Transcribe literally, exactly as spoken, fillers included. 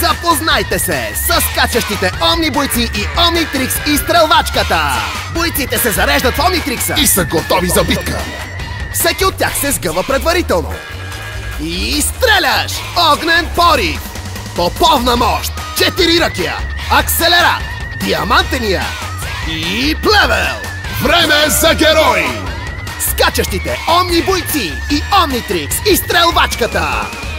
Запознайте се с скачащите Омнибойци и Омнитрикс изстрелвачката! Бойците се зареждат в Омнитрикса и са готови за битка. Всеки от тях се сгъва предварително. И стреляш! Огнен порив! Топовна мощ! Четири ръкия! Акселерат! Диамантения! И плевел! Време за герои! Скачащите Омнибойци и Омнитрикс изстрелвачката!